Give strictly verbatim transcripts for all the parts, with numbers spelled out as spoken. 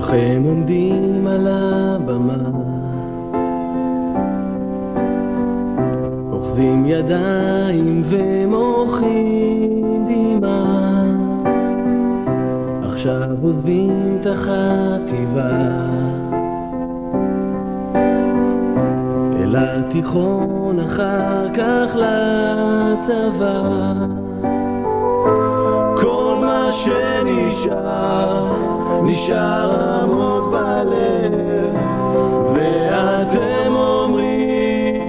כולכם עומדים על הבמה, אוחזים ידיים ומוחאים דמעה, עכשיו עוזבים את החטיבה אל התיכון, אחר כך לצבא. כל מה שנשאר נשאר עמוק בלב, ואתם אומרים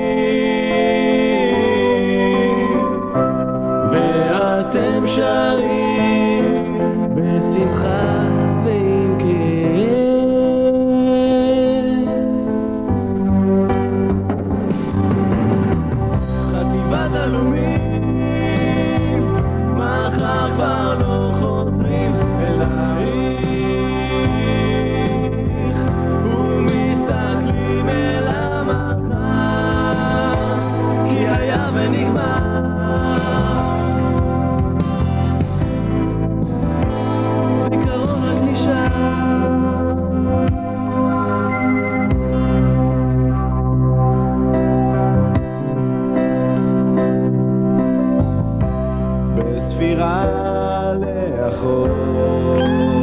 ואתם שרים בשמחה ועם כאב. חטיבת הלאומית מחר כבר לא חוזרים אלייך, ומסתכלים אל המחר, כי היה ונגמר. זיכרון רק נשאר, בספירה לאחור.